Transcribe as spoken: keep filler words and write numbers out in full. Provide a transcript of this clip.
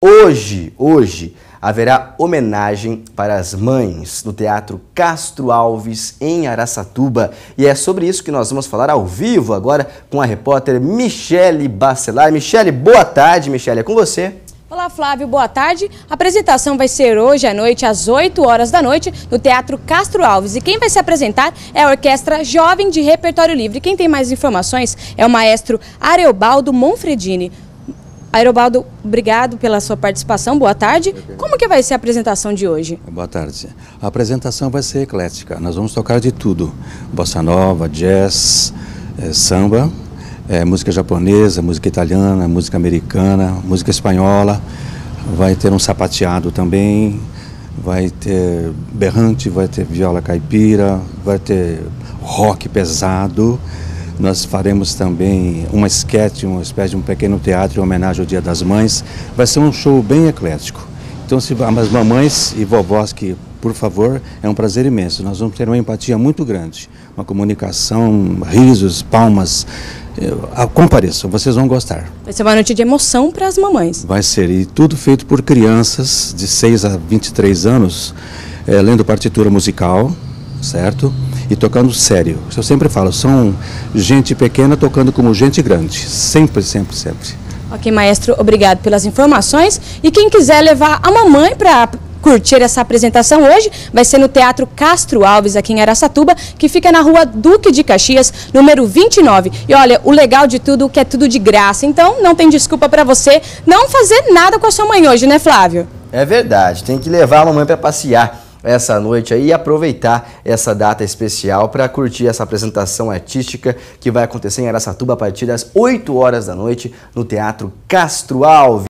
Hoje, hoje, haverá homenagem para as mães no Teatro Castro Alves, em Araçatuba. E é sobre isso que nós vamos falar ao vivo agora com a repórter Michele Bacelar. Michele, boa tarde. Michele, é com você. Olá, Flávio, boa tarde. A apresentação vai ser hoje à noite, às oito horas da noite, no Teatro Castro Alves. E quem vai se apresentar é a Orquestra Jovem de Repertório Livre. Quem tem mais informações é o maestro Areobaldo Monfredini. Areobaldo, obrigado pela sua participação, boa tarde. Como que vai ser a apresentação de hoje? Boa tarde. A apresentação vai ser eclética, nós vamos tocar de tudo. Bossa nova, jazz, é, samba, é, música japonesa, música italiana, música americana, música espanhola. Vai ter um sapateado também, vai ter berrante, vai ter viola caipira, vai ter rock pesado. Nós faremos também uma esquete, uma espécie de um pequeno teatro em homenagem ao Dia das Mães. Vai ser um show bem eclético. Então, se as mamães e vovós, que, por favor, é um prazer imenso. Nós vamos ter uma empatia muito grande, uma comunicação, risos, palmas. Compareçam, vocês vão gostar. Vai ser uma noite de emoção para as mamães. Vai ser, e tudo feito por crianças de seis a vinte e três anos, é, lendo partitura musical, certo? E tocando sério. Eu sempre falo, são gente pequena tocando como gente grande. Sempre, sempre, sempre. Ok, maestro, obrigado pelas informações. E quem quiser levar a mamãe para curtir essa apresentação hoje, vai ser no Teatro Castro Alves, aqui em Araçatuba, que fica na rua Duque de Caxias, número vinte e nove. E olha, o legal de tudo é que é tudo de graça. Então, não tem desculpa para você não fazer nada com a sua mãe hoje, né, Flávio? É verdade, tem que levar a mamãe para passear essa noite aí e aproveitar essa data especial para curtir essa apresentação artística que vai acontecer em Araçatuba a partir das oito horas da noite no Teatro Castro Alves.